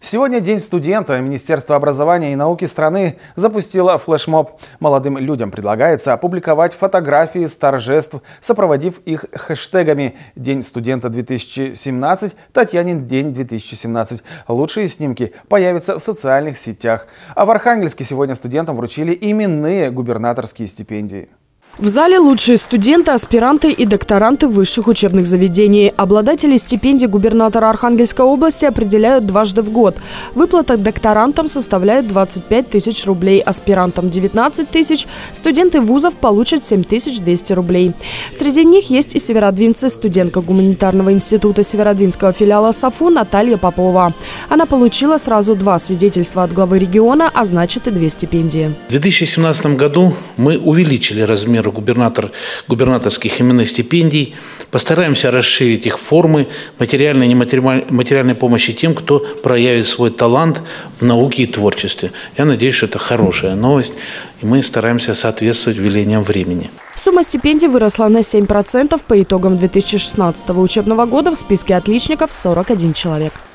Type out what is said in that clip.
Сегодня День студента. Министерство образования и науки страны запустило флешмоб. Молодым людям предлагается опубликовать фотографии с торжеств, сопроводив их хэштегами «День студента 2017», «Татьянин день 2017». Лучшие снимки появятся в социальных сетях. А в Архангельске сегодня студентам вручили именные губернаторские стипендии. В зале лучшие студенты, аспиранты и докторанты высших учебных заведений. Обладатели стипендий губернатора Архангельской области определяют дважды в год. Выплата докторантам составляет 25 тысяч рублей, аспирантам 19 тысяч. Студенты вузов получат 7200 рублей. Среди них есть и северодвинцы, студентка гуманитарного института северодвинского филиала САФУ Наталья Попова. Она получила сразу 2 свидетельства от главы региона, а значит и 2 стипендии. В 2017 году мы увеличили размер губернаторских именных стипендий. Постараемся расширить их формы материальной и нематериальной помощи тем, кто проявит свой талант в науке и творчестве. Я надеюсь, что это хорошая новость, и мы стараемся соответствовать велениям времени. Сумма стипендий выросла на 7%. По итогам 2016 учебного года в списке отличников 41 человек.